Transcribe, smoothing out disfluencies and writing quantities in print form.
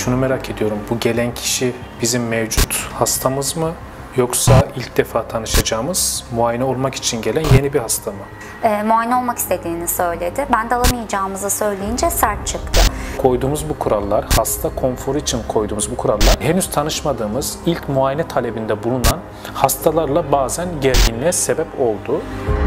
Şunu merak ediyorum, bu gelen kişi bizim mevcut hastamız mı? Yoksa ilk defa tanışacağımız, muayene olmak için gelen yeni bir hasta mı? Muayene olmak istediğini söyledi. Ben de alamayacağımızı söyleyince sert çıktı. Koyduğumuz bu kurallar, hasta konforu için koyduğumuz bu kurallar, henüz tanışmadığımız, ilk muayene talebinde bulunan hastalarla bazen gerginliğe sebep oldu.